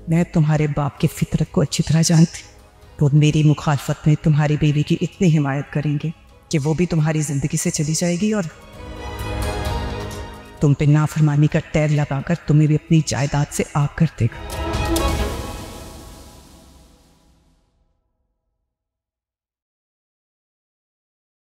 मैं तुम्हारे बाप की फितरत को अच्छी तरह जानती। वो मेरी मुखालफत में तुम्हारी बीवी की इतनी हिमायत करेंगे कि वो भी तुम्हारी ज़िंदगी से चली जाएगी और तुम पे नाफरमानी का टैग लगाकर तुम्हें भी अपनी जायदाद से आग कर देगा।